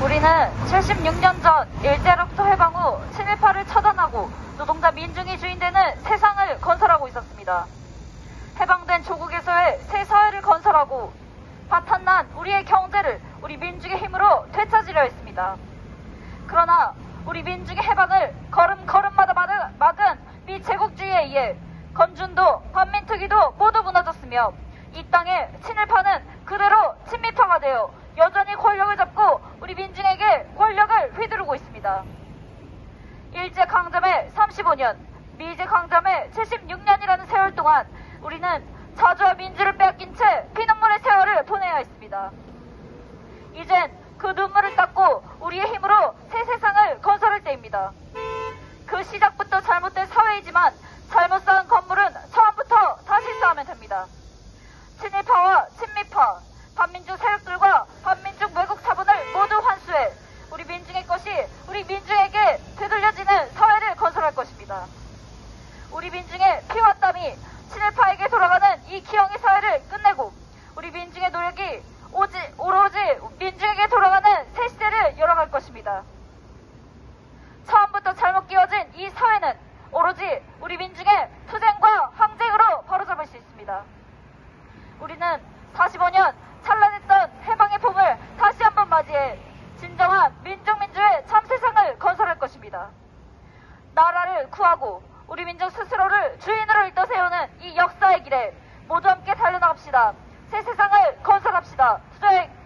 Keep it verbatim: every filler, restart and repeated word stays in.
우리는 칠십육 년 전 일제로부터 해방 후 친일파를 처단하고 노동자 민중이 주인되는 세상을 건설하고 있었습니다. 해방된 조국에서의 새 사회를 건설하고 바탕난 우리의 경제를 우리 민중의 힘으로 되찾으려 했습니다. 그러나 우리 민중의 해방을 걸음걸음마다 막은 미제국주의에 의해 건준도 반민특위도 모두 무너졌으며 이 땅에 친일파는 그대로 친미파가 되어 여전히 권력을 잡고 우리 민중에게 권력을 휘두르고 있습니다. 일제강점의 삼십오 년, 미제강점의 칠십육 년이라는 세월 동안 우리는 자주와 민주를 빼앗긴 채 피눈물의 세월을 보내야 했습니다. 이젠 그 눈물을 닦고 우리의 힘으로 새 세상을 건설할 때입니다. 그 시작부터 잘못된 사회이지만 잘못 쌓은 건물은 처음부터 다시 쌓으면 됩니다. 친일파와 친미파, 반민족 세력들과 반민족 외국 자본을 모두 환수해 우리 민중의 것이 우리 민중에게 되돌려지는 사회를 건설할 것입니다. 우리 민중의 피와 땀이 친일파에게 돌아가는 이 기형의 사회를 끝내고 우리 민중의 노력이 오지, 오로지 민중에게 돌아가는 새 시대를 열어갈 것입니다. 처음부터 잘못 끼워진 이 사회는 오로지 우리 민중의 투쟁과 항쟁으로 바로잡을 수 있습니다. 우리는 사십오 년 찬란했던 해방의 봄을 다시 한번 맞이해 진정한 민족민주의 참세상을 건설할 것입니다. 나라를 구하고 우리 민족 스스로를 주인으로 일떠 세우는 이 역사의 길에 모두 함께 달려나갑시다. 새 세상을 건설합시다. 투쟁!